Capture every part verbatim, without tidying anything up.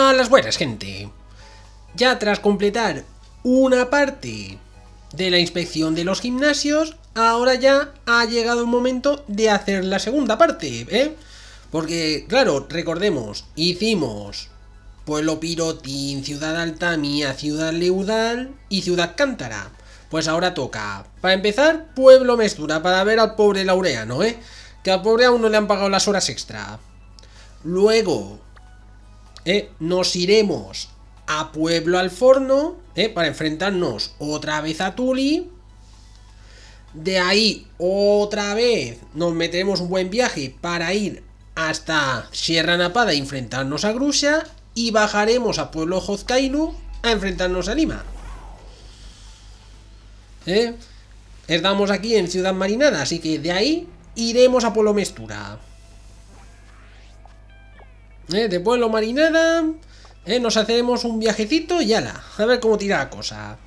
A las buenas, gente. Ya tras completar una parte de la inspección de los gimnasios, ahora ya ha llegado el momento de hacer la segunda parte, ¿eh? Porque, claro, recordemos, hicimos Pueblo Pirotín, Ciudad Altamía, Ciudad Leudal y Ciudad Cántara. Pues ahora toca, para empezar, Pueblo Mestura, para ver al pobre Laureano, ¿eh? Que al pobre aún no le han pagado las horas extra. Luego, ¿eh? nos iremos a Pueblo Alforno, ¿eh? para enfrentarnos otra vez a Tuli. De ahí, otra vez, nos meteremos un buen viaje para ir hasta Sierra Napada y enfrentarnos a Grusha. Y bajaremos a Pueblo Hozkailu a enfrentarnos a Lima. ¿Eh? Estamos aquí en Ciudad Marinada, así que de ahí iremos a Pueblo Mestura. ¿Eh? De Pueblo Marinada, ¿eh? nos hacemos un viajecito y ala, a ver cómo tira la cosa.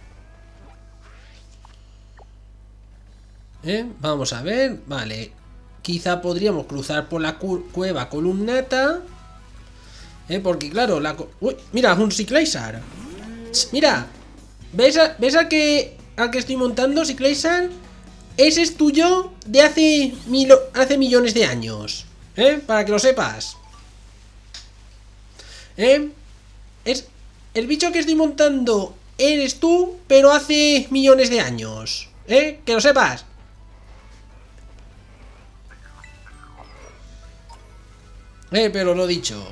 ¿Eh? Vamos a ver, vale. Quizá podríamos cruzar por la cu cueva columnata. ¿Eh? Porque claro, la... Uy, mira, un Cyclizar. Mira, ¿ves a, ¿ves a que, a que estoy montando, Cyclizar? Ese es tuyo de hace, mil, hace millones de años. ¿Eh? Para que lo sepas. ¿Eh? Es, el bicho que estoy montando eres tú, pero hace millones de años. ¿Eh? Que lo sepas. Eh, pero lo dicho.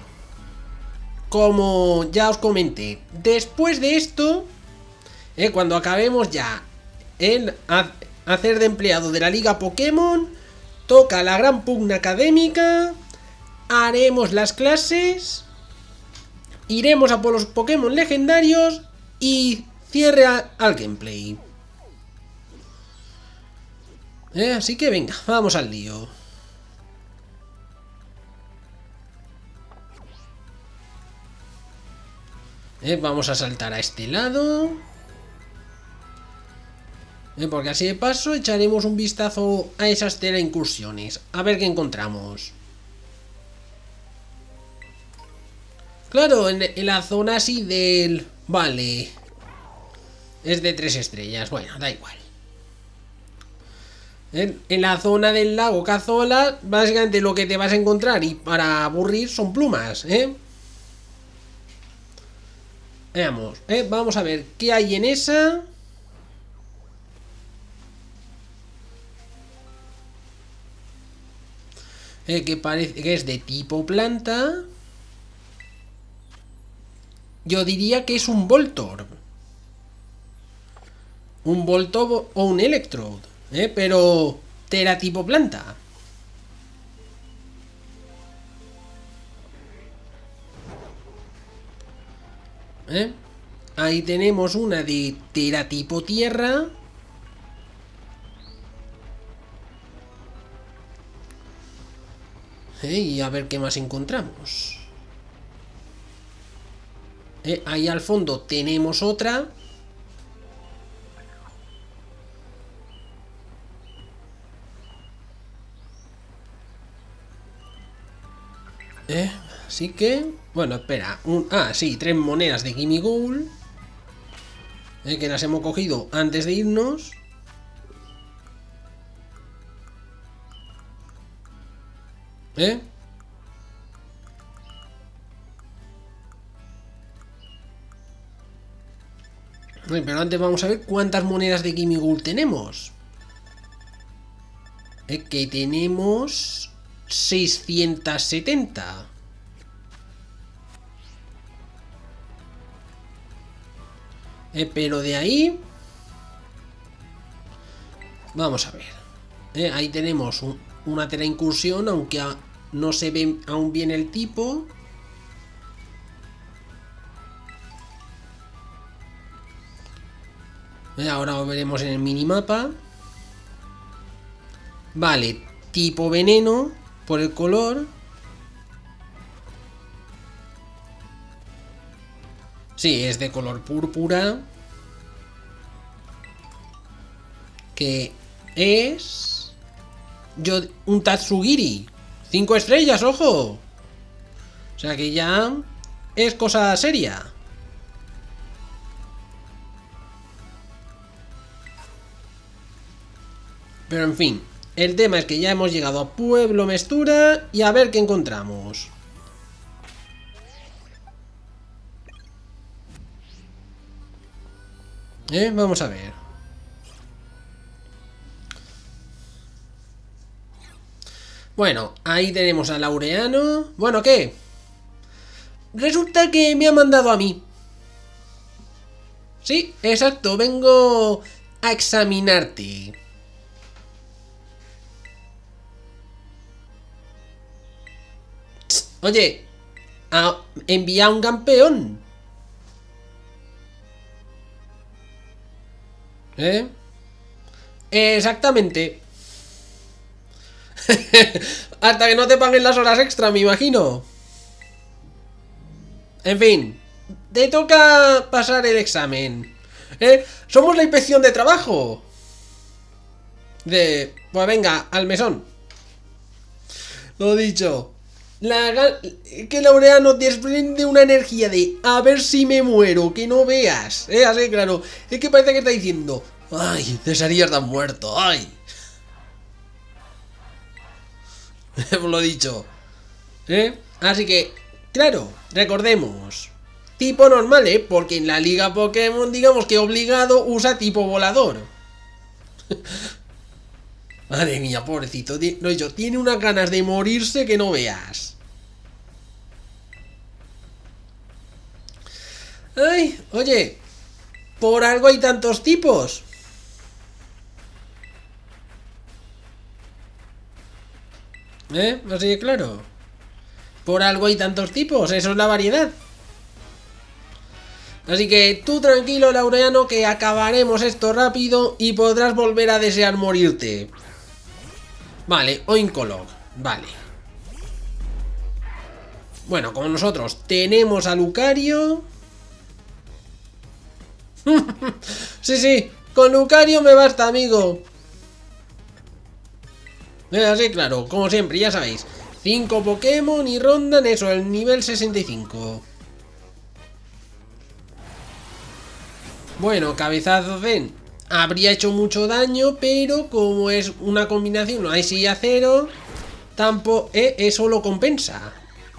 Como ya os comenté, después de esto, eh, cuando acabemos ya en hacer de empleado de la Liga Pokémon, toca la gran pugna académica, haremos las clases, iremos a por los Pokémon legendarios y cierre a, al gameplay. Eh, así que venga, vamos al lío. Eh, vamos a saltar a este lado. Eh, porque así de paso echaremos un vistazo a esas teleincursiones. A ver qué encontramos. Claro, en, en la zona así del... Vale. Es de tres estrellas. Bueno, da igual. En, en la zona del lago Cazola, básicamente lo que te vas a encontrar y para aburrir son plumas, ¿eh? Veamos, ¿eh? Vamos a ver qué hay en esa. Eh, que parece que es de tipo planta. Yo diría que es un Voltorb. Un Voltorb o un Electrode, ¿eh? Pero Tera tipo planta. ¿Eh? Ahí tenemos una de Tera tipo tierra. ¿Eh? Y a ver qué más encontramos. ¿Eh? Ahí al fondo tenemos otra. ¿Eh? Así que... Bueno, espera. Un, ah, sí, tres monedas de Gimmighoul. Eh, que las hemos cogido antes de irnos. ¿Eh? Bueno, pero antes vamos a ver cuántas monedas de Gimmighoul tenemos. Eh, que tenemos... seiscientos setenta. Eh, pero de ahí... Vamos a ver. Eh, ahí tenemos un, una teleincursión, aunque a, no se ve aún bien el tipo. Eh, ahora lo veremos en el minimapa. Vale, tipo veneno por el color. Sí, es de color púrpura. Que es... Yo, un Tatsugiri. Cinco estrellas, ojo. O sea que ya es cosa seria. Pero en fin, el tema es que ya hemos llegado a Pueblo Mestura y a ver qué encontramos. ¿Eh? Vamos a ver. Bueno, ahí tenemos a Laureano. Bueno, ¿qué? Resulta que me ha mandado a mí. Sí, exacto, vengo a examinarte. Tss, oye, a enviar a un campeón. ¿Eh? Exactamente. Hasta que no te paguen las horas extra, me imagino. En fin, te toca pasar el examen. ¿Eh? Somos la inspección de trabajo. De... Pues venga, al mesón. Lo dicho. La... Que Laureano desprende una energía de a ver si me muero, que no veas. ¿Eh? Así, claro. Es que parece que está diciendo... Ay, desearía estar muerto. Ay. Lo dicho. ¿Eh? Así que, claro, recordemos. Tipo normal, ¿eh? Porque en la liga Pokémon, digamos que obligado usa tipo volador. Madre mía, pobrecito. Lo dicho, tiene unas ganas de morirse que no veas. Ay, oye, por algo hay tantos tipos. ¿Eh? Así de claro. Por algo hay tantos tipos, eso es la variedad. Así que tú tranquilo, Laureano, que acabaremos esto rápido y podrás volver a desear morirte. Vale, Oinkolog, vale. Bueno, como nosotros tenemos a Lucario. Sí, sí, con Lucario me basta, amigo. Es así, claro, como siempre, ya sabéis. cinco Pokémon y rondan eso, el nivel sesenta y cinco. Bueno, cabezazo Zen habría hecho mucho daño, pero como es una combinación, no hay silla cero, tampoco, eh, eso lo compensa.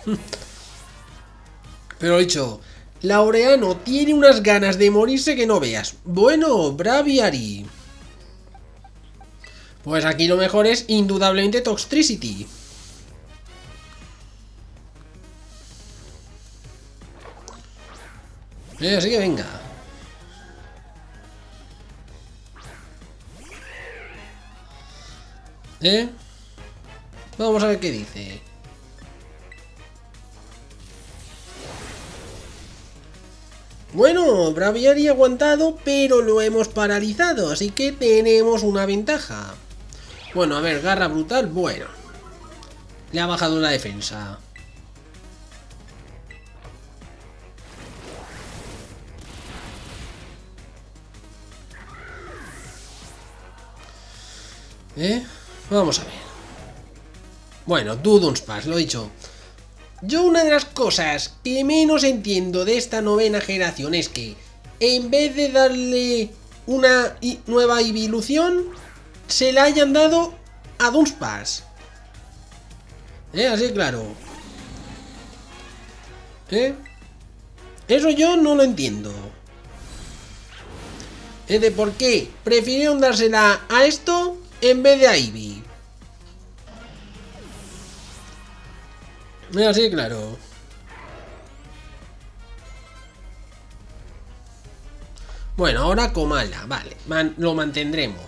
Pero dicho, Laureano tiene unas ganas de morirse que no veas. Bueno, Braviary. Pues aquí lo mejor es indudablemente Toxtricity. Eh, así que venga. ¿Eh? Vamos a ver qué dice. Bueno, Braviary ha aguantado, pero lo hemos paralizado, así que tenemos una ventaja. Bueno, a ver, garra brutal, bueno. Le ha bajado la defensa. ¿Eh? Vamos a ver. Bueno, Dudunsparce, lo he dicho. Yo una de las cosas que menos entiendo de esta novena generación es que en vez de darle una nueva evolución, se la hayan dado a Dunsparce. ¿Eh? Así claro. ¿Eh? Eso yo no lo entiendo. ¿Eh? De por qué prefirieron dársela a esto en vez de a Eevee. Así claro. Bueno, ahora Komala, vale, man, lo mantendremos.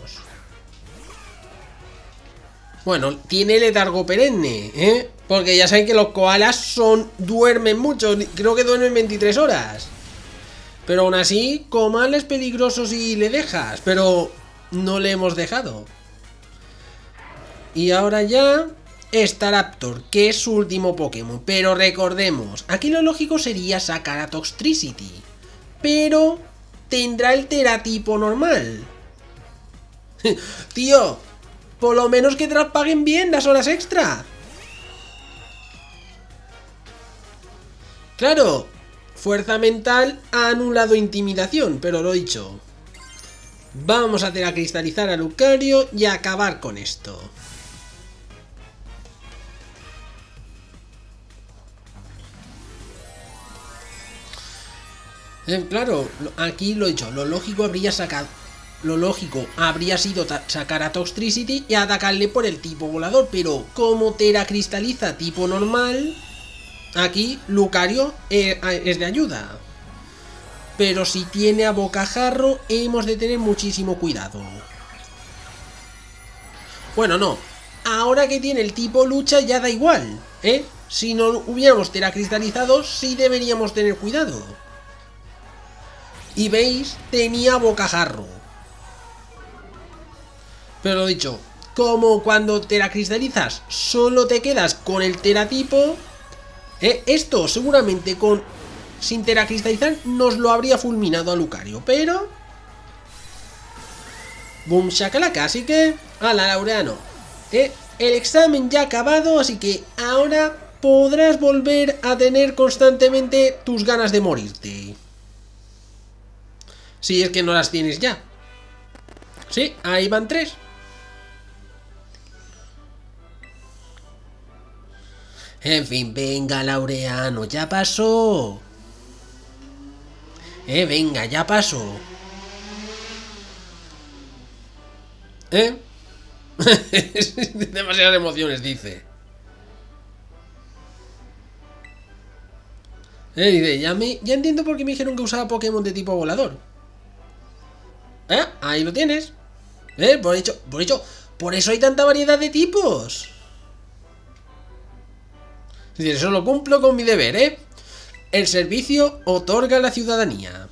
Bueno, tiene letargo perenne, ¿eh? Porque ya saben que los koalas son duermen mucho, creo que duermen veintitrés horas. Pero aún así, Komala es peligroso si le dejas, pero no le hemos dejado. Y ahora ya... Staraptor, que es su último Pokémon, pero recordemos, aquí lo lógico sería sacar a Toxtricity, pero tendrá el teratipo normal. Tío, por lo menos que te las paguen bien las horas extra. Claro, Fuerza mental ha anulado intimidación, pero lo dicho. Vamos a teracristalizar a Lucario y a acabar con esto. Eh, claro, aquí lo he dicho, lo lógico habría sacado... Lo lógico habría sido sacar a Toxtricity y atacarle por el tipo volador, pero como teracristaliza tipo normal, aquí Lucario es de ayuda. Pero si tiene a bocajarro, hemos de tener muchísimo cuidado. Bueno, no. Ahora que tiene el tipo lucha ya da igual, ¿eh? Si no hubiéramos teracristalizado, sí deberíamos tener cuidado. Y veis, tenía bocajarro. Pero lo dicho, como cuando teracristalizas solo te quedas con el teratipo, ¿eh? Esto seguramente con... sin teracristalizar nos lo habría fulminado a Lucario, pero... Boom shakalaka, así que... ¡Hala, Laureano! ¿Eh? El examen ya ha acabado, así que ahora podrás volver a tener constantemente tus ganas de morirte. Si es que no las tienes ya. Sí, ahí van tres. En fin, venga, Laureano, ya pasó. Eh, venga, ya pasó. ¿Eh? Demasiadas emociones, dice. Eh, dice, ya, me, ya entiendo por qué me dijeron que usaba Pokémon de tipo volador. ¿Eh? Ahí lo tienes. ¿Eh? Por hecho, por hecho, por eso hay tanta variedad de tipos. Es decir, eso lo cumplo con mi deber, ¿eh? El servicio otorga la ciudadanía.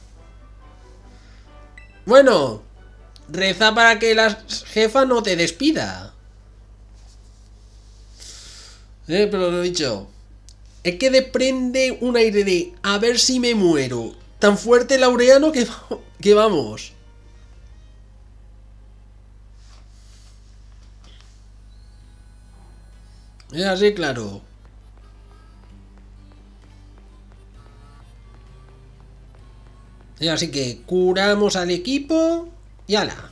Bueno, reza para que la jefa no te despida. Eh, pero lo he dicho. Es que desprende un aire de a ver si me muero. Tan fuerte Laureano que, que vamos. Es así, claro. Así que curamos al equipo y ala.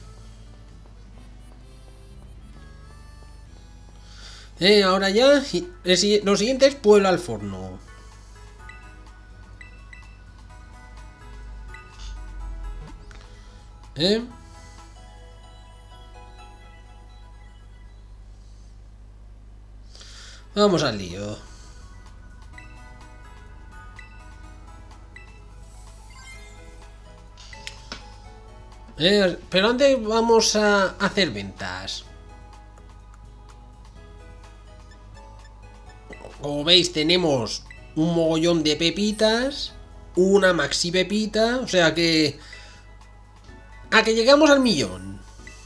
Eh, ahora ya, lo siguiente es pueblo al forno. Eh. Vamos al lío. Eh, pero antes vamos a hacer ventas. Como veis, tenemos un mogollón de pepitas, una maxi pepita, o sea que... a que llegamos al millón.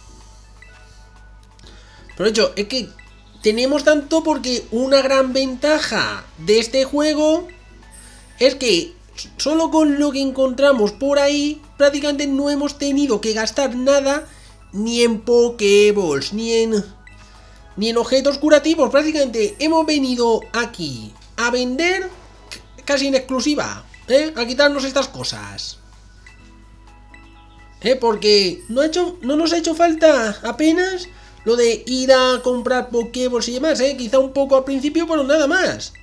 Pero de hecho, es que tenemos tanto porque una gran ventaja de este juego es que solo con lo que encontramos por ahí, prácticamente no hemos tenido que gastar nada, ni en Pokéballs, ni en... ni en objetos curativos. Prácticamente hemos venido aquí a vender casi en exclusiva, ¿eh? A quitarnos estas cosas. ¿Eh? Porque no, ha hecho, no nos ha hecho falta apenas lo de ir a comprar Pokéballs y demás, ¿eh? Quizá un poco al principio, pero nada más.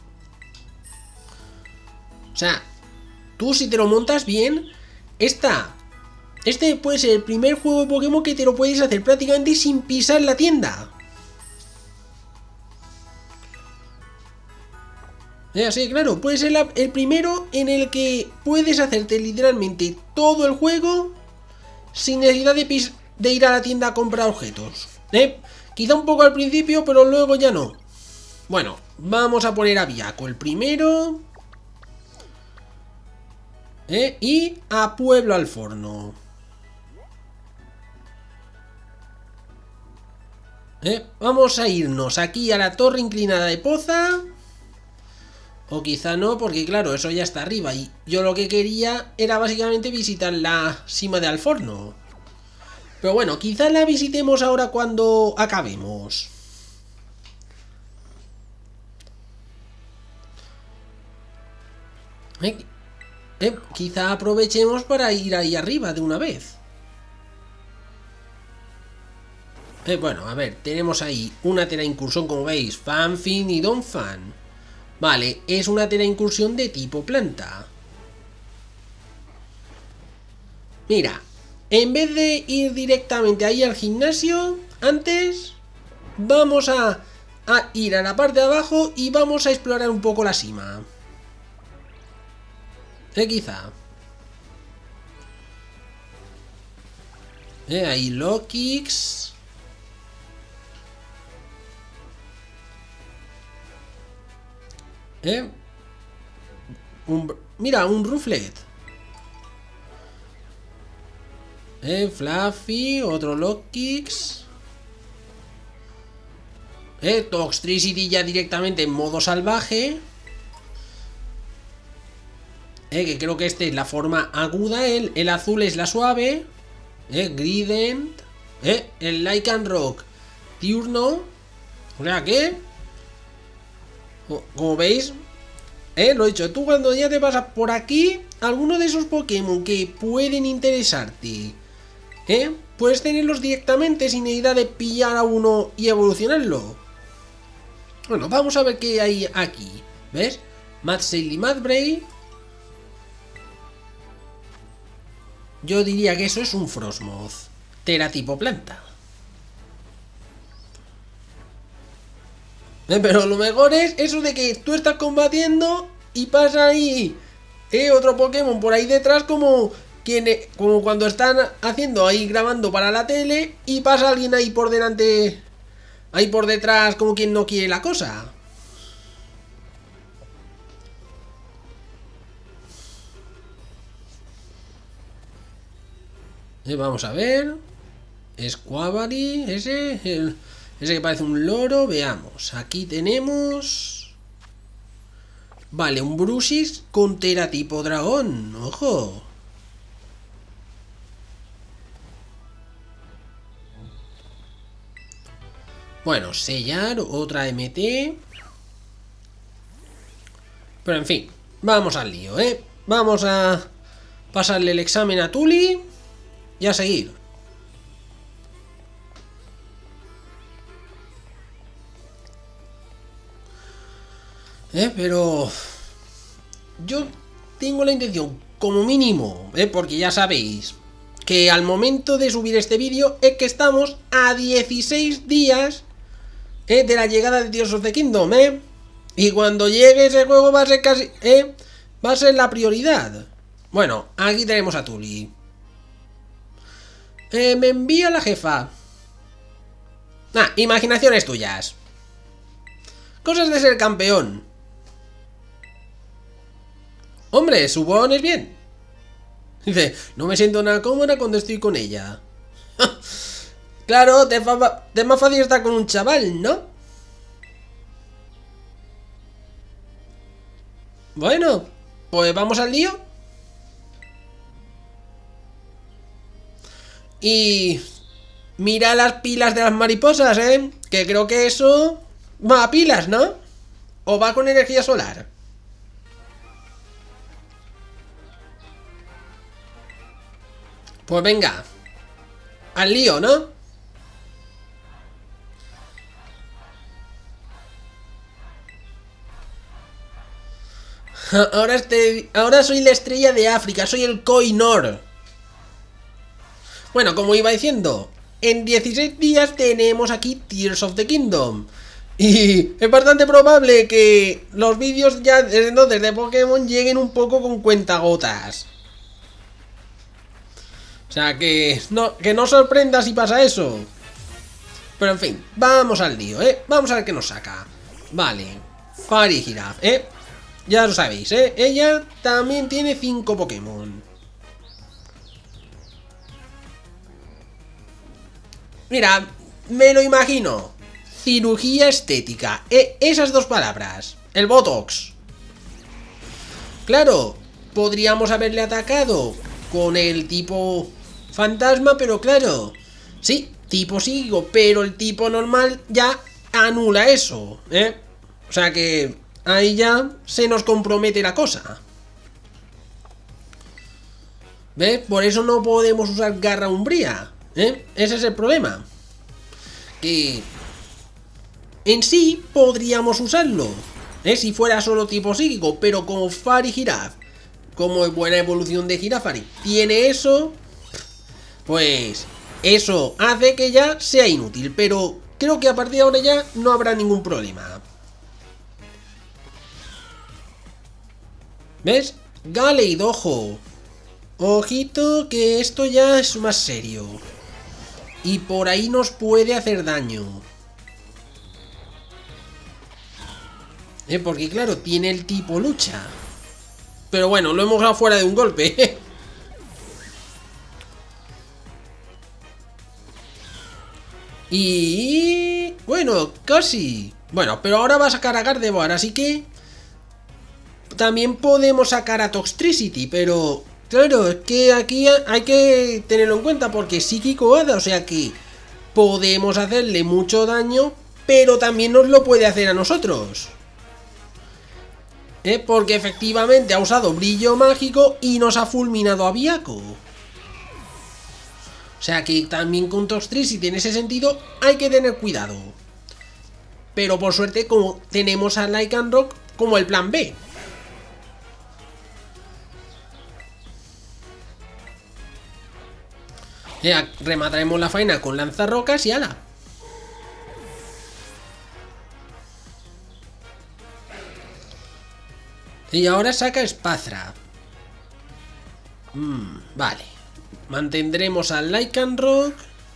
O sea, tú si te lo montas bien, esta... este puede ser el primer juego de Pokémon que te lo puedes hacer prácticamente sin pisar la tienda. Eh, sí, claro, puede ser la, el primero en el que puedes hacerte literalmente todo el juego sin necesidad de, pis, de ir a la tienda a comprar objetos. Eh, quizá un poco al principio, pero luego ya no. Bueno, vamos a poner a Viaco el primero. Eh, y a Pueblo al Forno. Eh, vamos a irnos aquí a la torre inclinada de Poza. O quizá no, porque claro, eso ya está arriba. Y yo lo que quería era básicamente visitar la cima de Alforno. Pero bueno, quizá la visitemos ahora cuando acabemos. Eh, quizá aprovechemos para ir ahí arriba de una vez. Eh, bueno, a ver, tenemos ahí una tera incursión, como veis, Fanfin y Donphan. Vale, es una tera incursión de tipo planta. Mira, en vez de ir directamente ahí al gimnasio, antes vamos a, a ir a la parte de abajo y vamos a explorar un poco la cima. Eh, quizá. Eh, ahí low kicks. Eh. Un, mira, un Rufflet. Eh, Fluffy, otro low kicks. Eh, Toxtricity ya directamente en modo salvaje. Eh, que creo que esta es la forma aguda. El, el azul es la suave. Eh, Grident. Eh, el Lycan Rock diurno. O sea que, como veis, eh, lo he dicho, tú cuando ya te pasas por aquí, alguno de esos Pokémon que pueden interesarte, eh, puedes tenerlos directamente sin necesidad de pillar a uno y evolucionarlo. Bueno, vamos a ver qué hay aquí. ¿Ves? Madsail y Madbray. Yo diría que eso es un Frostmoth. Tera tipo planta. Eh, pero lo mejor es eso de que tú estás combatiendo y pasa ahí eh, otro Pokémon por ahí detrás, como, quien, como cuando están haciendo ahí grabando para la tele y pasa alguien ahí por delante, ahí por detrás, como quien no quiere la cosa. Eh, vamos a ver. Squavally, ese, el, ese que parece un loro. Veamos, aquí tenemos... Vale, un Brusis con tera tipo dragón. Ojo. Bueno, sellar, otra M T. Pero en fin, vamos al lío, ¿eh? Vamos a pasarle el examen a Tuli y a seguir. Eh, pero yo tengo la intención, como mínimo, eh, porque ya sabéis que al momento de subir este vídeo es que estamos a dieciséis días eh, de la llegada de Tears of the Kingdom, eh. Y cuando llegue ese juego va a ser casi, eh, va a ser la prioridad. Bueno, aquí tenemos a Tuli. Eh, me envía la jefa. Ah, imaginaciones tuyas. Cosas de ser campeón. Hombre, Subon es bien. Dice, no me siento nada cómoda cuando estoy con ella. Claro, te, fa te es más fácil estar con un chaval, ¿no? Bueno, pues vamos al lío. Y mira las pilas de las mariposas, ¿eh? Que creo que eso va a pilas, ¿no? O va con energía solar. Pues venga, al lío, ¿no? Ahora, este, ahora soy la estrella de África, soy el Koinor. Bueno, como iba diciendo, en dieciséis días tenemos aquí Tears of the Kingdom. Y es bastante probable que los vídeos ya desde entonces de Pokémon lleguen un poco con cuentagotas. O sea, que no, que no sorprenda si pasa eso. Pero en fin, vamos al lío, ¿eh? Vamos a ver qué nos saca. Vale, Fairy Giraffe, ¿eh? Ya lo sabéis, ¿eh? Ella también tiene cinco Pokémon. Mira, me lo imagino. Cirugía estética, ¿eh? Esas dos palabras. El Botox. Claro, podríamos haberle atacado con el tipo fantasma, pero claro, sí, tipo psíquico, pero el tipo normal ya anula eso, ¿eh? O sea que ahí ya se nos compromete la cosa. ¿Ves? Por eso no podemos usar garra umbría, ¿eh? Ese es el problema. Que en sí podríamos usarlo, ¿eh? Si fuera solo tipo psíquico, pero como Farigiraf, como es buena evolución de Girafari, tiene eso, pues eso hace que ya sea inútil, pero creo que a partir de ahora ya no habrá ningún problema. ¿Ves? Gallade, ojo. Ojito que esto ya es más serio. Y por ahí nos puede hacer daño. ¿Eh? Porque claro, tiene el tipo lucha. Pero bueno, lo hemos dado fuera de un golpe. Y... bueno, casi. Bueno, pero ahora va a sacar a Gardevoir, así que... también podemos sacar a Toxtricity, pero... claro, es que aquí hay que tenerlo en cuenta porque es psíquico hada, o sea que... podemos hacerle mucho daño, pero también nos lo puede hacer a nosotros. ¿Eh? Porque efectivamente ha usado brillo mágico y nos ha fulminado a Byaco. O sea que también con Toxtricity en ese sentido hay que tener cuidado. Pero por suerte como tenemos a Lycanroc como el plan B. Ya remataremos la faena con lanzarrocas y ala. Y ahora saca Spazra. Mm, vale. Mantendremos al Lycanroc.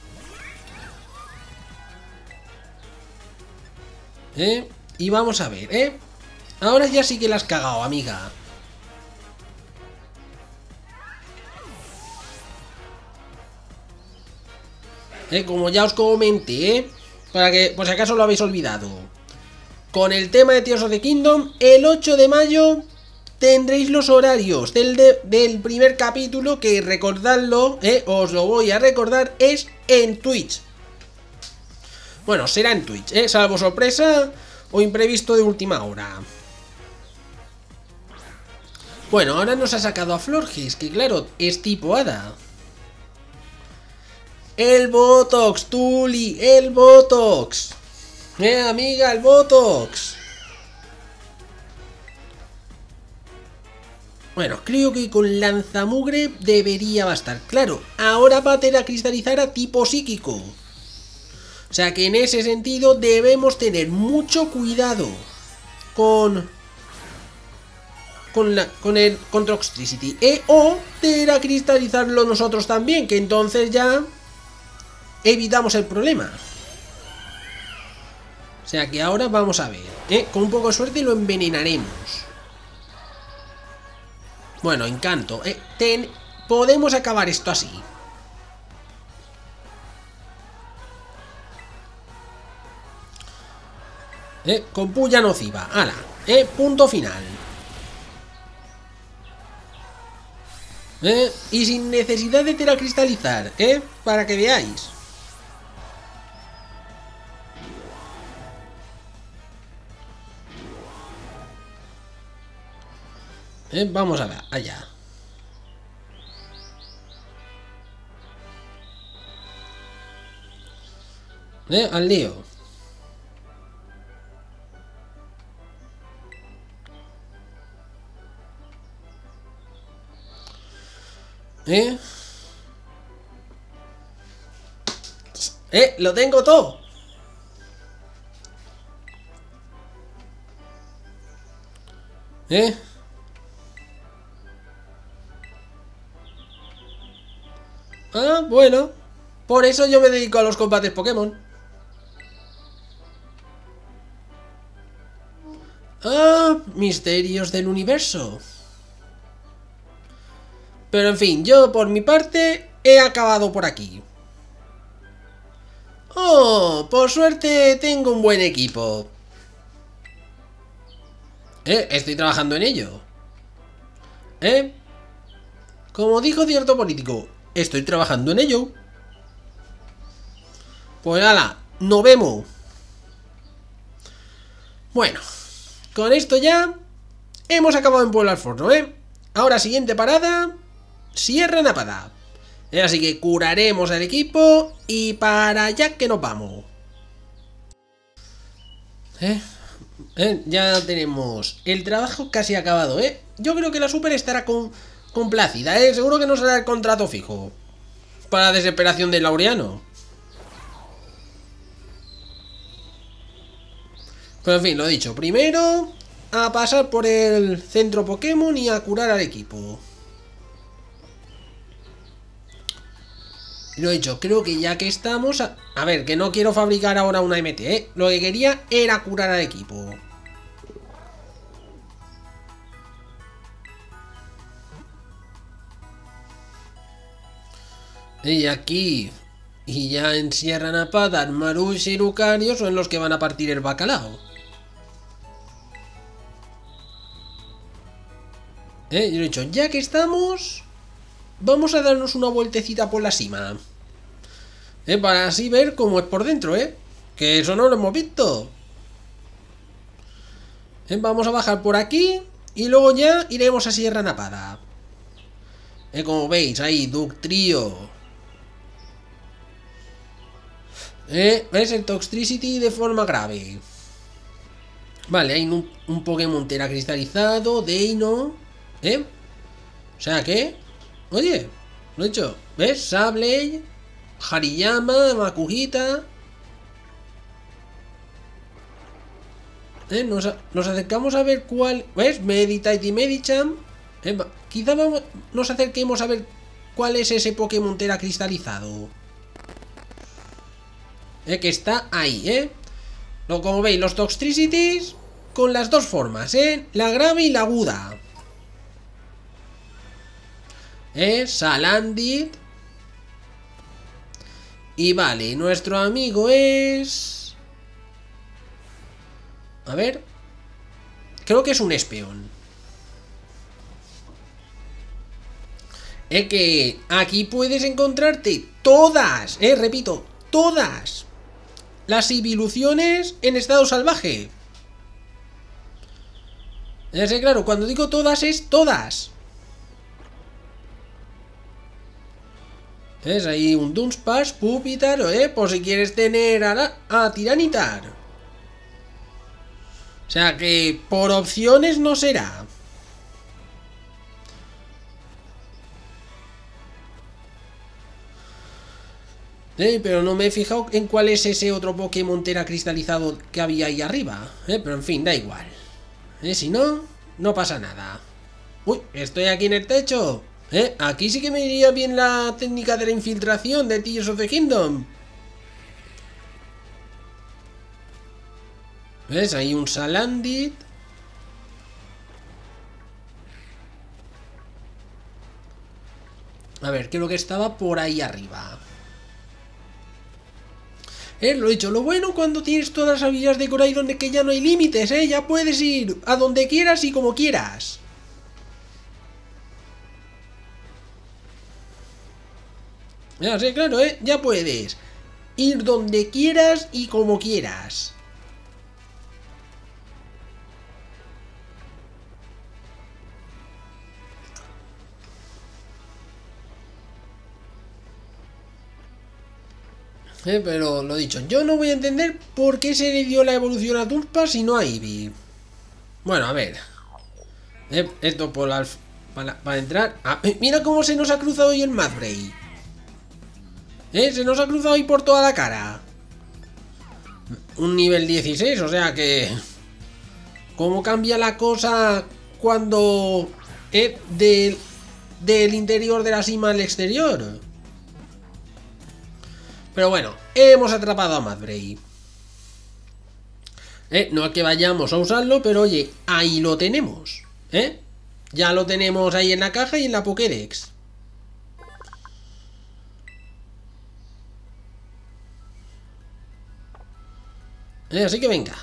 ¿Eh? Y vamos a ver, ¿eh? Ahora ya sí que la has cagado, amiga. ¿Eh? Como ya os comenté, ¿eh? Para que, por si acaso lo habéis olvidado. Con el tema de Tears of the Kingdom, el ocho de mayo tendréis los horarios del, de, del primer capítulo, que recordadlo, eh, os lo voy a recordar, es en Twitch. Bueno, será en Twitch, eh, salvo sorpresa o imprevisto de última hora. Bueno, ahora nos ha sacado a Florges, que claro, es tipo hada. El Botox, Tuli, el Botox. Eh, amiga, el Botox. Bueno, creo que con lanzamugre debería bastar. Claro, ahora va a tener a cristalizar a tipo psíquico. O sea que en ese sentido debemos tener mucho cuidado con... Con, la, con el con Toxtricity. E, o tener a cristalizarlo nosotros también, que entonces ya evitamos el problema. O sea que ahora vamos a ver, ¿eh? Con un poco de suerte lo envenenaremos. Bueno, encanto, ¿eh? Ten... podemos acabar esto así. ¿Eh? Con puya nociva, ala, ¿eh? Punto final. ¿Eh? Y sin necesidad de teracristalizar, ¿eh? Para que veáis. ¿Eh? Vamos a ver, allá. ¿Eh? Al lío. ¿Eh? ¡Eh! ¡Lo tengo todo! ¿Eh? Ah, bueno. Por eso yo me dedico a los combates Pokémon. Ah, misterios del universo. Pero en fin, yo por mi parte he acabado por aquí. Oh, por suerte tengo un buen equipo. Eh, estoy trabajando en ello. Eh, como dijo cierto político, estoy trabajando en ello. Pues ala, nos vemos. Bueno, con esto ya hemos acabado en Pueblo al Forno, ¿eh? Ahora siguiente parada, Sierra Napada. Así que curaremos al equipo y para allá que nos vamos. ¿Eh? ¿Eh? Ya tenemos el trabajo casi acabado, ¿eh? Yo creo que la Super estará con, complacida, ¿eh? Seguro que nos hará el contrato fijo. Para la desesperación del Laureano. Pero en fin, lo dicho. Primero, a pasar por el centro Pokémon y a curar al equipo. Lo he dicho, creo que ya que estamos... A... a ver, que no quiero fabricar ahora una M T, ¿eh? Lo que quería era curar al equipo. Y aquí... y ya en Sierra Napada, Marush y Lucario son los que van a partir el bacalao. ¿Eh? Yo he dicho, ya que estamos... vamos a darnos una vueltecita por la cima. ¿Eh? Para así ver cómo es por dentro, ¿eh? Que eso no lo hemos visto. ¿Eh? Vamos a bajar por aquí y luego ya iremos a Sierra Napada. ¿Eh? Como veis, ahí, Dugtrio. ¿Eh? ¿Ves? El Toxtricity de forma grave. Vale, hay un, un Pokémon Tera cristalizado, Deino. ¿Eh? O sea, ¿qué? Oye, lo he hecho. ¿Ves? Sableye, Hariyama, Makuhita. ¿Eh? Nos, nos acercamos a ver cuál... ¿Ves? Meditite y Medicham. ¿Eh? Quizá vamos, nos acerquemos a ver cuál es ese Pokémon Tera cristalizado. ¿Eh? Que está ahí, ¿eh? Lo, como veis, los Toxtricities con las dos formas, ¿eh? La grave y la aguda. ¿Eh? Salandit. Y vale, nuestro amigo es... a ver. Creo que es un Espeon. Es que aquí puedes encontrarte todas, eh, repito, todas las evoluciones en estado salvaje. Es que claro, cuando digo todas es todas. Es ahí un Dunsparce, Pupitar, eh, por si quieres tener a, la, a Tiranitar. O sea que por opciones no será. Eh, pero no me he fijado en cuál es ese otro Pokémon Tera cristalizado que había ahí arriba. Eh, pero en fin, da igual. Eh, si no, no pasa nada. Uy, estoy aquí en el techo. Eh, aquí sí que me iría bien la técnica de la infiltración de Tears of the Kingdom. ¿Ves? Ahí un Salandit. A ver, creo que estaba por ahí arriba. Eh, lo he dicho, lo bueno cuando tienes todas las habilidades de Coraidon es que ya no hay límites, eh. Ya puedes ir a donde quieras y como quieras. Ya sé, claro, eh. Ya puedes ir donde quieras y como quieras. Eh, pero lo dicho, yo no voy a entender por qué se le dio la evolución a Dunsparce y no a Eevee. Bueno, a ver. Eh, esto por la, para, para entrar. Ah, mira cómo se nos ha cruzado hoy el Madbray. Eh, se nos ha cruzado hoy por toda la cara. Un nivel dieciséis, o sea que... ¿Cómo cambia la cosa cuando... Eh, del, del interior de la cima al exterior? Pero bueno, hemos atrapado a Madbray. Eh, no es que vayamos a usarlo, pero oye, ahí lo tenemos. ¿Eh? Ya lo tenemos ahí en la caja y en la Pokédex. Eh, así que venga.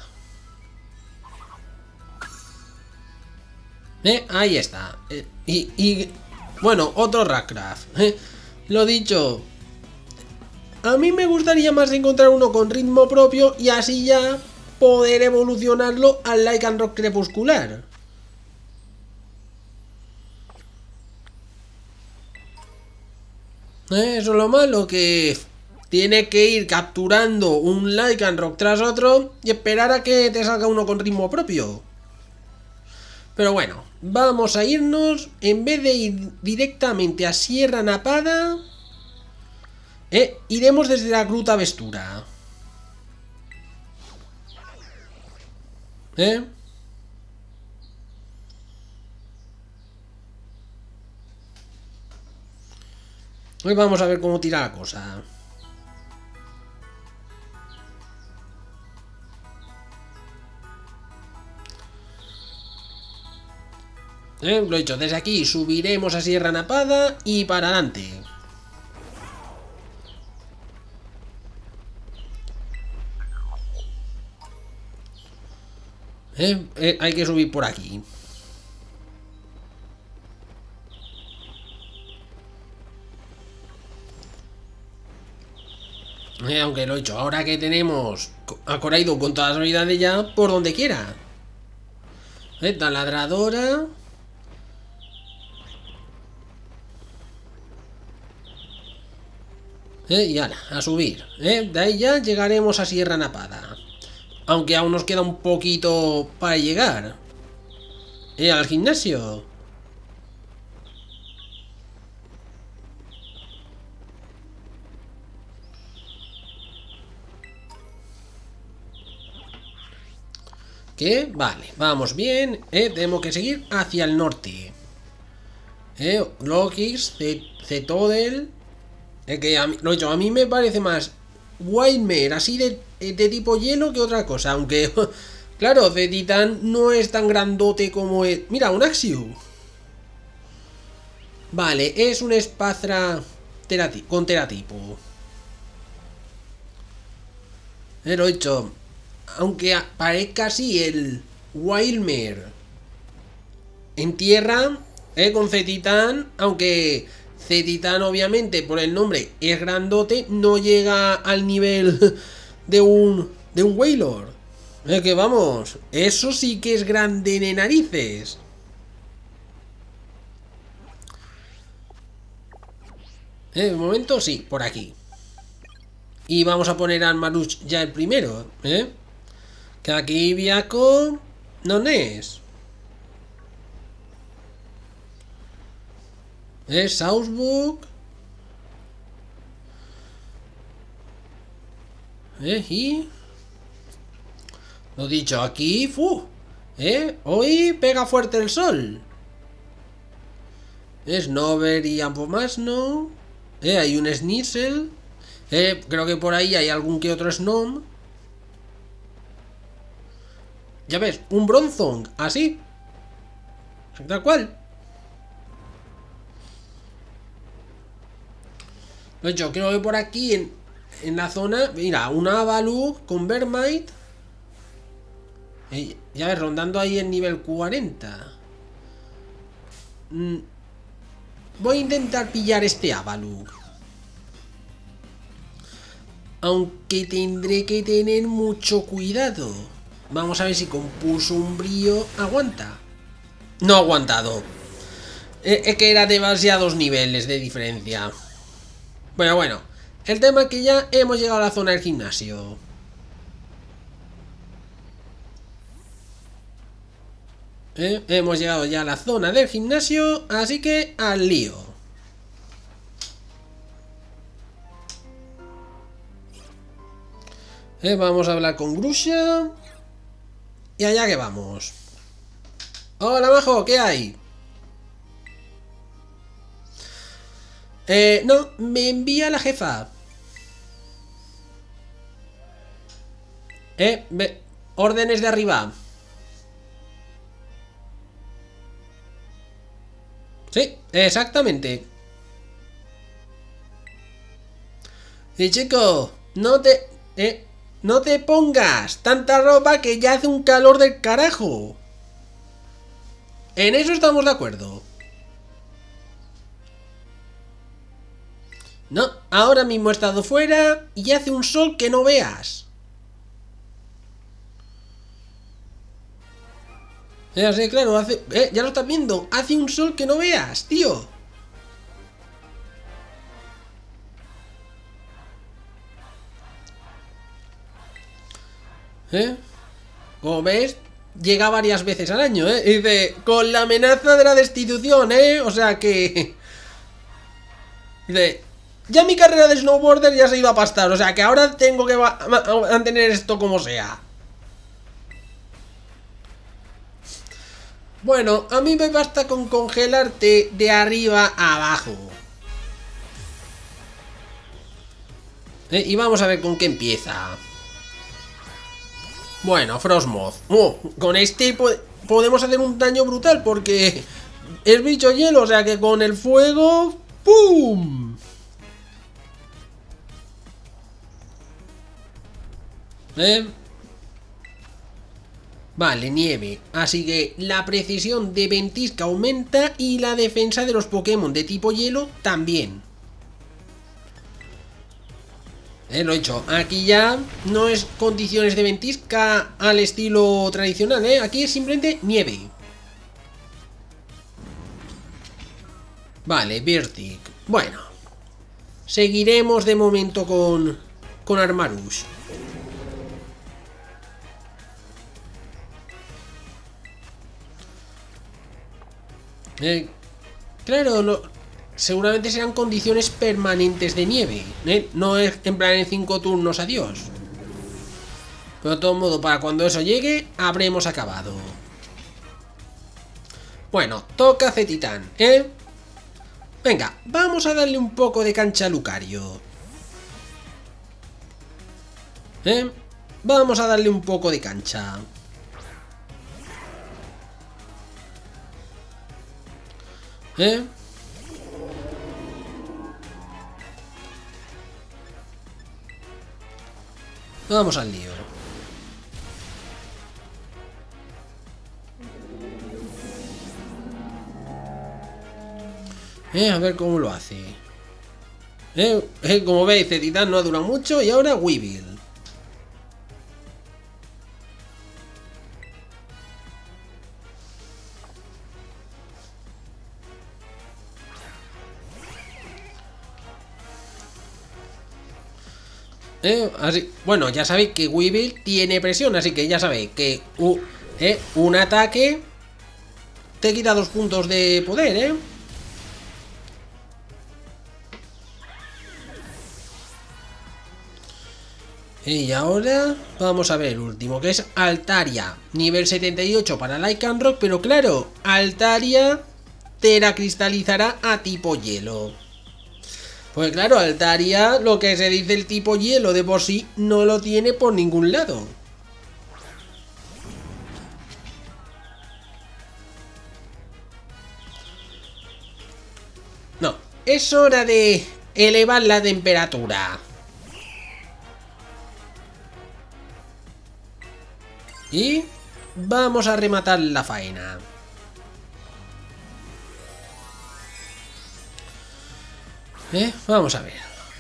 Eh, ahí está. Eh, y, y... bueno, otro Rockcraft. Eh, lo dicho... A mí me gustaría más encontrar uno con ritmo propio y así ya poder evolucionarlo al Lycanroc crepuscular. Eh, Eso es lo malo, que tiene que ir capturando un Lycanroc tras otro y esperar a que te salga uno con ritmo propio. Pero bueno, vamos a irnos, en vez de ir directamente a Sierra Napada, eh, iremos desde la Gruta Vestura. ¿Eh? Hoy vamos a ver cómo tira la cosa. ¿Eh? Lo he dicho, desde aquí subiremos a Sierra Napada y para adelante. ¿Eh? Eh, hay que subir por aquí. Eh, aunque lo he dicho, ahora que tenemos a Coraido con todas las habilidades ya, por donde quiera. Eh, taladradora. Eh, y ala, a subir. Eh, de ahí ya llegaremos a Sierra Napada. Aunque aún nos queda un poquito para llegar. Eh, al gimnasio. ¿Qué? Vale, vamos bien. Eh, tenemos que seguir hacia el norte. Eh, Lokix, Zetodel. Eh, que a mí, lo he dicho, a mí me parece más Wildmare, así de, de tipo hielo, que otra cosa. Aunque, claro, Cetitan no es tan grandote como es. Mira, un Axio. Vale, es un Spazra terati con teratipo. Eh, lo he dicho. Aunque parezca así el Wildmare en tierra, eh, con Cetitan, aunque Cetitan obviamente por el nombre es grandote, no llega al nivel de un de un Wailord. Eh, que vamos, eso sí que es grande de narices. Eh, de momento sí, por aquí. Y vamos a poner al Maruch ya el primero, ¿eh? Que aquí Viaco no es. Es Southbook. Eh, y lo dicho, aquí, fu, eh, hoy pega fuerte el sol. Snover y Ampomasno. Eh, hay un Sneasel. Eh, creo que por ahí hay algún que otro Snom. Ya ves, un Bronzong, así. Tal cual. Pues yo creo que por aquí en, en la zona. Mira, un Avalugg con Vermite. Eh, ya ves, rondando ahí en nivel cuarenta. Mm, voy a intentar pillar este Avalugg. Aunque tendré que tener mucho cuidado. Vamos a ver si con pulso umbrío aguanta. No ha aguantado. Es eh, que era demasiados niveles de diferencia. Bueno, bueno. El tema es que ya hemos llegado a la zona del gimnasio. Eh, hemos llegado ya a la zona del gimnasio. Así que al lío. Eh, vamos a hablar con Grusha. Y allá que vamos. Hola, majo, ¿qué hay? Eh, no, me envía la jefa. Eh, me... órdenes de arriba. Sí, exactamente. Y chico, no te... Eh, no te pongas tanta ropa que ya hace un calor del carajo. En eso estamos de acuerdo. No, ahora mismo he estado fuera y hace un sol que no veas. Ya sé, claro, hace... Eh, ya lo estás viendo. Hace un sol que no veas, tío. ¿Eh? Como ves, llega varias veces al año, ¿eh? Y dice, con la amenaza de la destitución, ¿eh? O sea que... Dice, ya mi carrera de snowboarder ya se ha ido a pastar, o sea que ahora tengo que mantener esto como sea. Bueno, a mí me basta con congelarte de arriba a abajo. ¿Eh? Y vamos a ver con qué empieza. Bueno, Frostmoth. Oh, con este po podemos hacer un daño brutal porque es bicho hielo, o sea que con el fuego... ¡Pum! ¿Eh? Vale, nieve. Así que la precisión de Ventisca aumenta y la defensa de los Pokémon de tipo hielo también. Eh, lo he hecho. Aquí ya no es condiciones de Ventisca al estilo tradicional, ¿eh? Aquí es simplemente nieve. Vale, Vertic. Bueno. Seguiremos de momento con, con Armarouge. Eh, claro, no, seguramente serán condiciones permanentes de nieve, ¿eh? No es en plan en cinco turnos, adiós. Pero de todo modo, para cuando eso llegue, habremos acabado. Bueno, toca Cetitán, ¿eh? Venga, vamos a darle un poco de cancha a Lucario. ¿Eh? Vamos a darle un poco de cancha. ¿Eh? Vamos al lío. Eh, a ver cómo lo hace. Eh, eh, como veis, Cetitán no ha durado mucho y ahora Weevil. Eh, así, bueno, ya sabéis que Weevil tiene presión, así que ya sabéis que uh, eh, un ataque te quita dos puntos de poder, ¿eh? Y ahora vamos a ver el último, que es Altaria, nivel setenta y ocho para Lycanroc, pero claro, Altaria teracristalizará a tipo hielo. Pues claro, Altaria, lo que se dice el tipo hielo de por sí, no lo tiene por ningún lado. No, es hora de elevar la temperatura. Y vamos a rematar la faena. Eh, vamos a ver.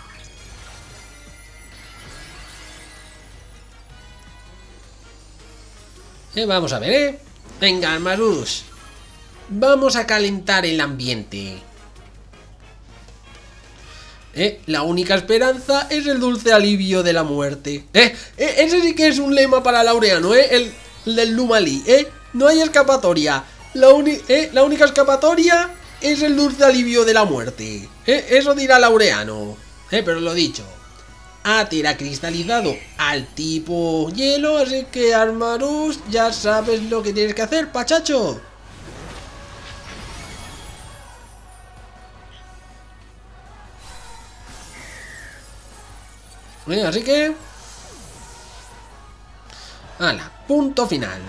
Eh, vamos a ver, eh. Venga, Armarouge. Vamos a calentar el ambiente. Eh, la única esperanza es el dulce alivio de la muerte. Eh, eh ese sí que es un lema para Laureano, eh. El, el del Lumalí, eh. No hay escapatoria. La, eh, la única escapatoria es el dulce alivio de la muerte. ¿Eh? Eso dirá Laureano. ¿Eh? Pero lo dicho. Ha teracristalizado al tipo hielo. Así que Armarouge, ya sabes lo que tienes que hacer, pachacho. ¿Eh? Así que... ¡Hala! Punto final.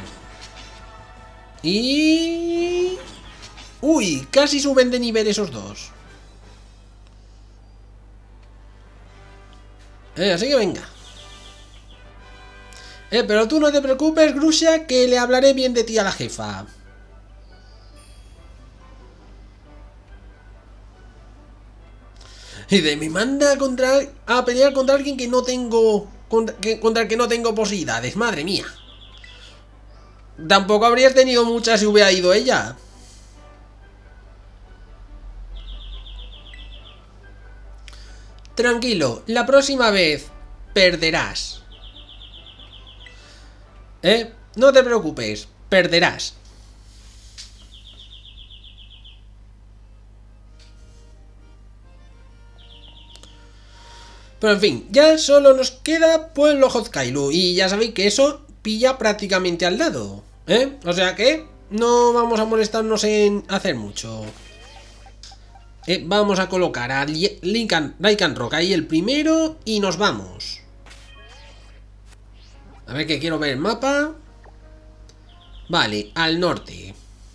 Y... ¡Uy! Casi suben de nivel esos dos. Eh, así que venga. Eh, pero tú no te preocupes, Grusha, que le hablaré bien de ti a la jefa. Y de me manda contra, a pelear contra alguien que no tengo... Contra, que, contra el que no tengo posibilidades, madre mía. Tampoco habrías tenido muchas si hubiera ido ella. Tranquilo, la próxima vez perderás. ¿Eh? No te preocupes, perderás. Pero en fin, ya solo nos queda Pueblo Hozkailu. Y ya sabéis que eso pilla prácticamente al lado, ¿eh? O sea que no vamos a molestarnos en hacer mucho. Eh, vamos a colocar a Lincoln, Lycan Rock ahí el primero y nos vamos. A ver que quiero ver el mapa. Vale, al norte.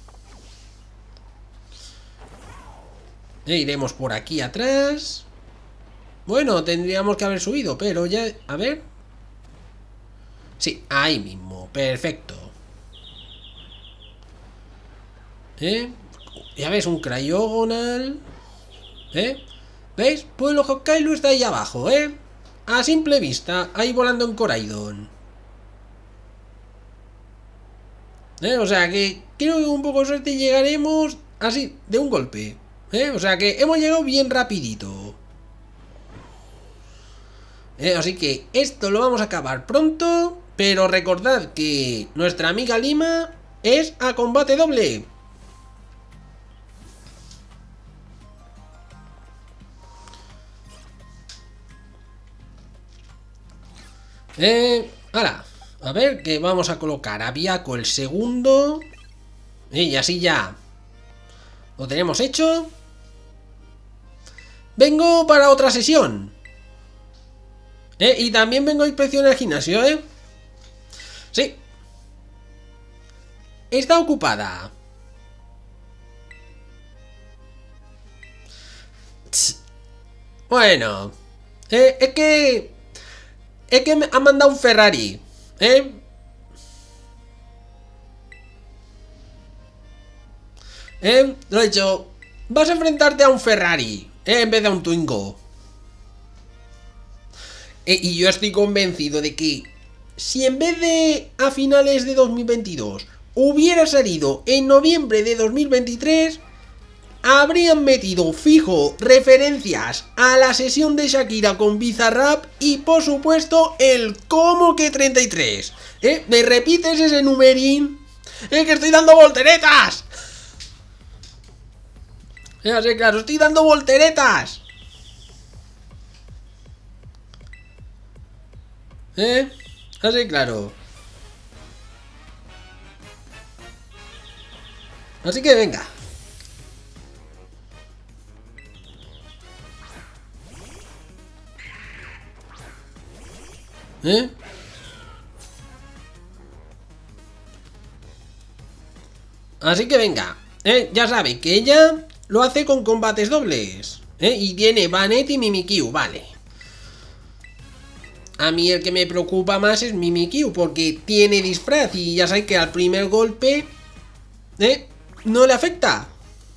E iremos por aquí atrás. Bueno, tendríamos que haber subido, pero ya... A ver. Sí, ahí mismo, perfecto. ¿Eh? Ya ves, un Cryogonal. ¿Eh? ¿Veis? Pueblo Hozkailu está ahí abajo, ¿eh? A simple vista, ahí volando en Coraidon. ¿Eh? O sea que creo que con un poco de suerte llegaremos así, de un golpe. ¿Eh? O sea que hemos llegado bien rapidito. ¿Eh? Así que esto lo vamos a acabar pronto. Pero recordad que nuestra amiga Lima es a combate doble. Eh, ahora, a ver, que vamos a colocar a Viaco el segundo. Eh, y así ya lo tenemos hecho. Vengo para otra sesión. Eh, y también vengo a inspeccionar el gimnasio, eh. Sí. Está ocupada. Tss. Bueno. Eh, es que... Es que me ha mandado un Ferrari, ¿eh? ¿Eh? Lo he dicho. Vas a enfrentarte a un Ferrari, ¿eh? En vez de a un Twingo. Eh, y yo estoy convencido de que si en vez de a finales de dos mil veintidós hubiera salido en noviembre de dos mil veintitrés... habrían metido fijo referencias a la sesión de Shakira con Bizarrap y por supuesto el ¿cómo que treinta y tres? ¿Eh? ¿Me repites ese numerín? ¡Eh, que estoy dando volteretas! Ya sé, claro, estoy dando volteretas. ¿Eh? Así, claro. Así que venga. ¿Eh? Así que venga, ¿eh? Ya sabe que ella lo hace con combates dobles, ¿eh? Y tiene Banette y Mimikyu, vale. A mí el que me preocupa más es Mimikyu, porque tiene disfraz y ya sabe que al primer golpe, ¿eh? No le afecta.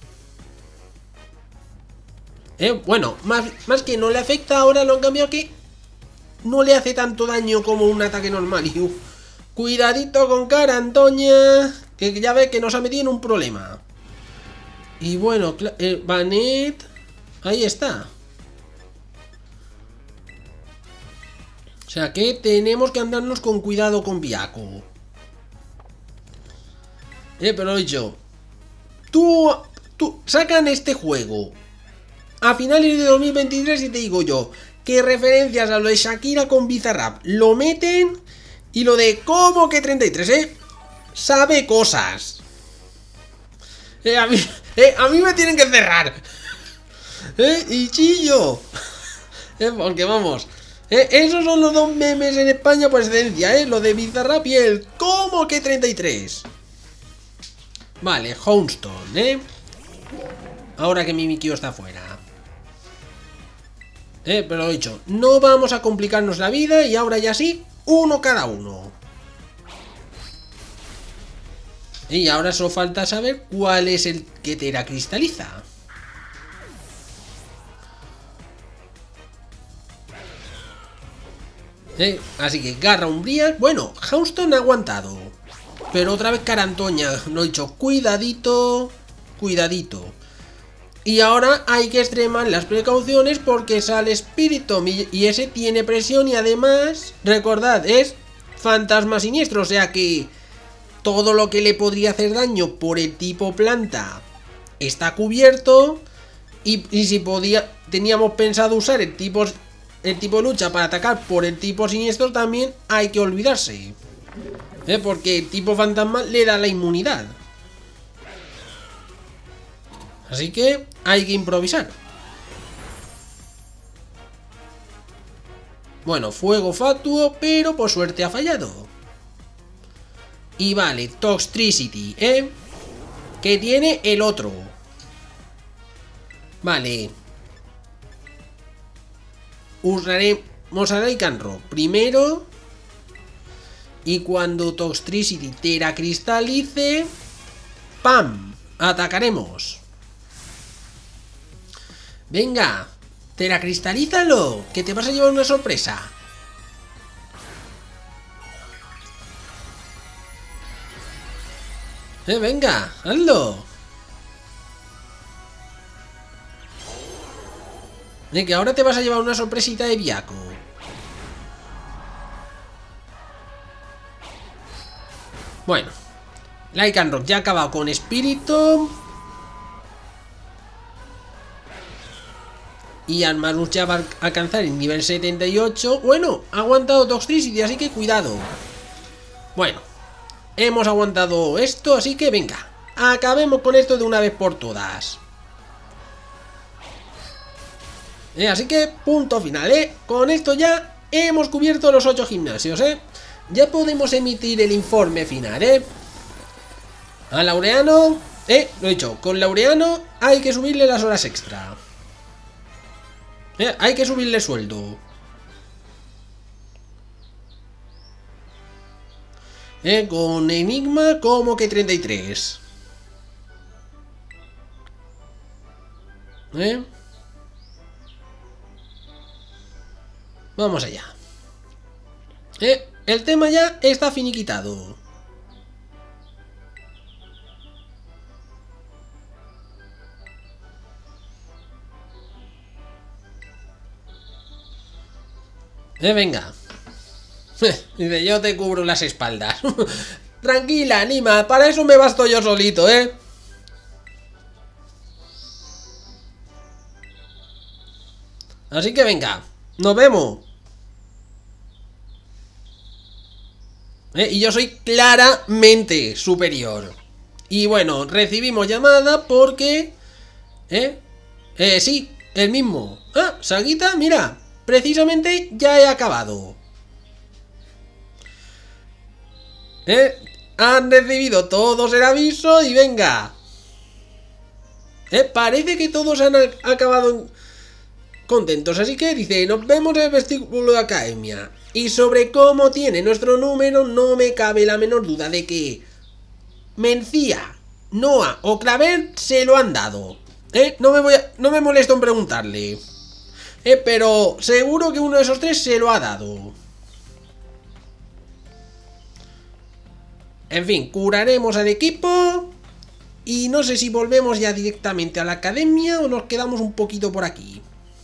¿Eh? Bueno, más, más que no le afecta, ahora lo han cambiado que no le hace tanto daño como un ataque normal. Y uf, cuidadito con cara, Antonia, que ya ve que nos ha metido en un problema. Y bueno, eh, Banette, ahí está. O sea que tenemos que andarnos con cuidado con Viaco. Eh, pero dicho, tú, tú, sacan este juego a finales de dos mil veintitrés y te digo yo que referencias a lo de Shakira con Bizarrap lo meten y lo de ¿cómo que treinta y tres, eh? Sabe cosas. Eh, a mí, eh, a mí me tienen que cerrar. Eh, y chillo. Eh, porque vamos, eh, esos son los dos memes en España por excelencia, eh, lo de Bizarrap y el ¿cómo que treinta y tres? Vale, Houndstone, eh. Ahora que Mimikyu está fuera. Eh, pero lo dicho, no vamos a complicarnos la vida y ahora ya sí, uno cada uno. Y ahora solo falta saber cuál es el que teracristaliza. Eh, así que Garra Umbría. Bueno, Houndstone ha aguantado. Pero otra vez cara Antonia. Lo he dicho, cuidadito. Cuidadito. Y ahora hay que extremar las precauciones porque sale Spiritomb y ese tiene presión y además, recordad, es fantasma siniestro, o sea que todo lo que le podría hacer daño por el tipo planta está cubierto. Y, y si podía, teníamos pensado usar el tipo, el tipo lucha para atacar por el tipo siniestro, también hay que olvidarse. ¿Eh? Porque el tipo fantasma le da la inmunidad. Así que hay que improvisar. Bueno, fuego fatuo, pero por suerte ha fallado. Y vale, Toxtricity, ¿eh? Que tiene el otro. Vale. Usaremos a Lycanroc primero. Y cuando Toxtricity teracristalice, ¡pam! Atacaremos. Venga, teracristalízalo, que te vas a llevar una sorpresa. Eh, venga, hazlo. Eh, que ahora te vas a llevar una sorpresita de Viaco. Bueno, Lycanroc ya ha acabado con Espíritu. Y Armarus ya va a alcanzar el nivel setenta y ocho. Bueno, ha aguantado Toxtricity, así que cuidado. Bueno, hemos aguantado esto, así que venga, acabemos con esto de una vez por todas. Eh, así que punto final, ¿eh? Con esto ya hemos cubierto los ocho gimnasios, ¿eh? Ya podemos emitir el informe final, ¿eh? A Laureano, eh, lo he dicho, con Laureano hay que subirle las horas extra. Eh, hay que subirle sueldo. Eh, con Enigma como que treinta y tres. Eh. Vamos allá. Eh, el tema ya está finiquitado. Eh, venga. Dice, yo te cubro las espaldas. Tranquila, Anima, para eso me basto yo solito, ¿eh? Así que venga, nos vemos. ¿Eh? Y yo soy claramente superior. Y bueno, recibimos llamada porque... ¿Eh? Eh, sí, el mismo. Ah, Saguita, mira, precisamente ya he acabado. ¿Eh? Han recibido todos el aviso y venga. ¿Eh? Parece que todos han acabado contentos, así que dice, nos vemos en el vestíbulo de academia. Y sobre cómo tiene nuestro número no me cabe la menor duda de que Mencía, Noah o Claver se lo han dado. ¿Eh? No me voy a, no me molesto en preguntarle. ¿Eh? Pero seguro que uno de esos tres se lo ha dado. En fin, curaremos al equipo. Y no sé si volvemos ya directamente a la academia o nos quedamos un poquito por aquí.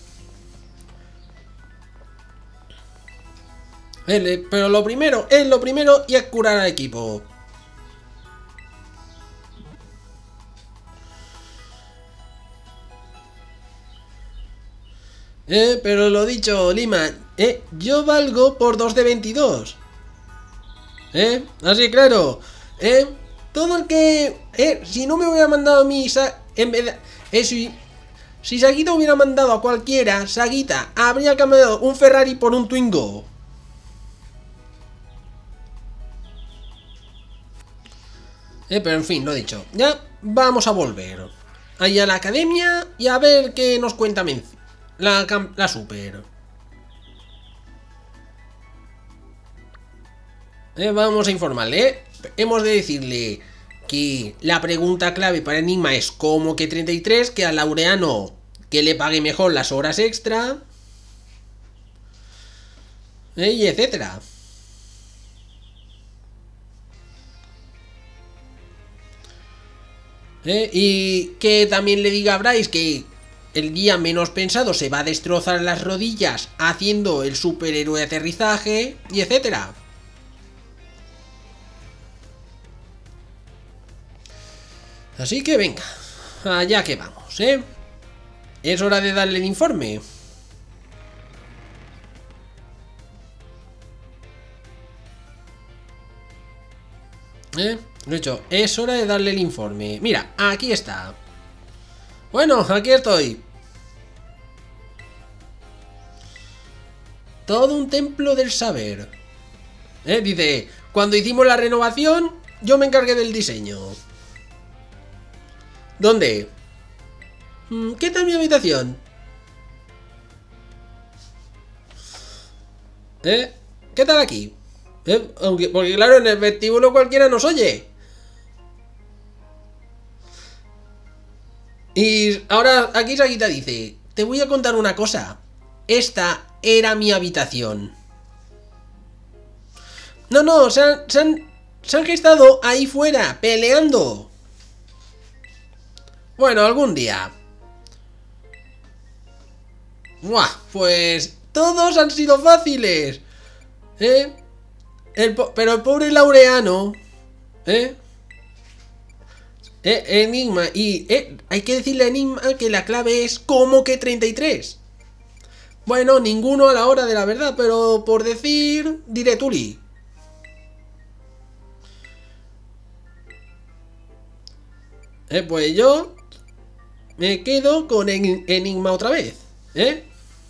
Pero lo primero es lo primero y es curar al equipo. Eh, pero lo dicho, Lima, eh, yo valgo por dos de veintidós. Eh, así claro. Eh, todo el que... Eh, si no me hubiera mandado a mí... En vez de... Eh, si, si Saguita hubiera mandado a cualquiera, Saguita habría cambiado un Ferrari por un Twingo. Eh, pero en fin, lo dicho. Ya vamos a volver ahí a la academia y a ver qué nos cuenta Mencía. La, la super. Eh, vamos a informarle, ¿eh? Hemos de decirle que la pregunta clave para Enigma es ¿cómo que treinta y tres? Que a Laureano que le pague mejor las horas extra. Eh, y etcétera. Eh, y que también le diga a Bryce que el día menos pensado se va a destrozar las rodillas haciendo el superhéroe de aterrizaje y etcétera. Así que venga, allá que vamos, ¿eh? Es hora de darle el informe. ¿Eh? Lo he hecho, es hora de darle el informe. Mira, aquí está. Bueno, aquí estoy. Todo un templo del saber. ¿Eh? Dice, cuando hicimos la renovación, yo me encargué del diseño. ¿Dónde? ¿Qué tal mi habitación? ¿Eh? ¿Qué tal aquí? ¿Eh? Aunque, porque claro, en el vestíbulo cualquiera nos oye. Y ahora aquí Saguita dice, te voy a contar una cosa. Esta era mi habitación. No, no, se han, se han, se han gestado ahí fuera, peleando. Bueno, algún día. Buah, pues todos han sido fáciles. ¿Eh? El pero el pobre Laureano. ¿Eh? Eh, Enigma. Y eh, hay que decirle a Enigma que la clave es ¿cómo que treinta y tres? Bueno, ninguno a la hora de la verdad, pero por decir, diré Tuli. Eh, pues yo me quedo con en Enigma otra vez. ¿Eh?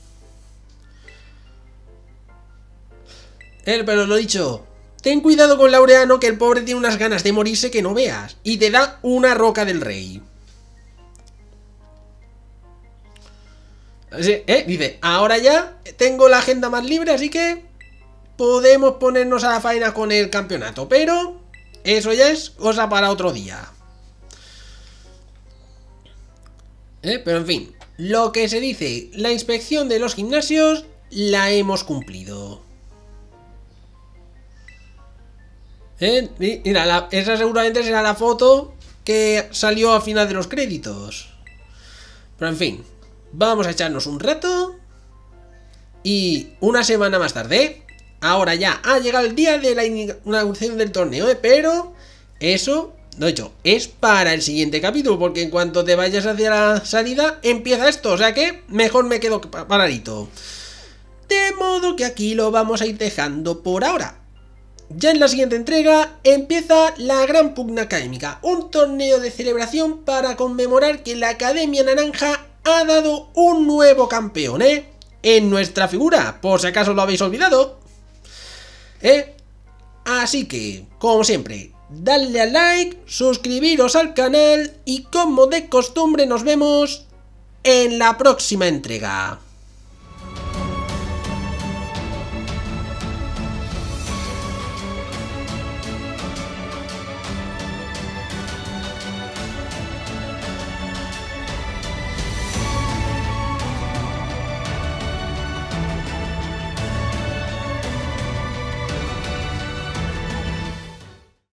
Eh, pero lo dicho, ten cuidado con Laureano, que el pobre tiene unas ganas de morirse que no veas. Y te da una roca del rey. ¿Eh? Dice, ahora ya tengo la agenda más libre, así que podemos ponernos a la faena con el campeonato. Pero eso ya es cosa para otro día. ¿Eh? Pero en fin, lo que se dice, la inspección de los gimnasios la hemos cumplido. ¿Eh? Mira, la, esa seguramente será la foto que salió al final de los créditos. Pero en fin, vamos a echarnos un rato. Y una semana más tarde, ahora ya ha llegado el día de la inauguración del torneo, ¿eh? Pero eso, de hecho, es para el siguiente capítulo, porque en cuanto te vayas hacia la salida, empieza esto. O sea que mejor me quedo paradito. De modo que aquí lo vamos a ir dejando por ahora. Ya en la siguiente entrega empieza la Gran Pugna Académica, un torneo de celebración para conmemorar que la Academia Naranja ha dado un nuevo campeón, ¿eh? En nuestra figura, por si acaso lo habéis olvidado. ¿Eh? Así que, como siempre, dadle al like, suscribiros al canal y como de costumbre nos vemos en la próxima entrega.